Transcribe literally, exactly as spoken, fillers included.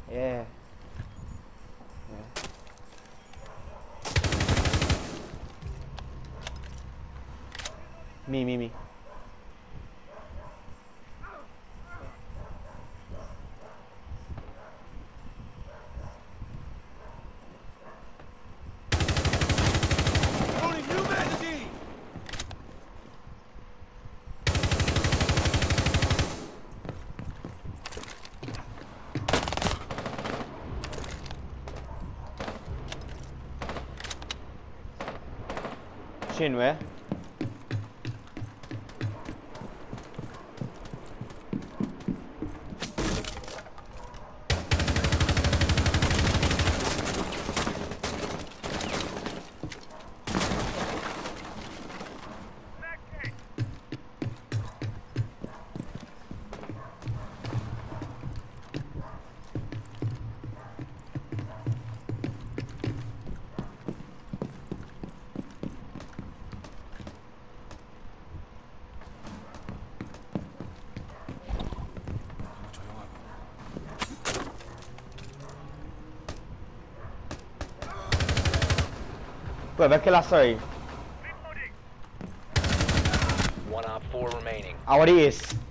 Yeah. Me, me, me. Loading new magazine! Shin, where? Wait, back here, sorry. One op four remaining. Ahora es.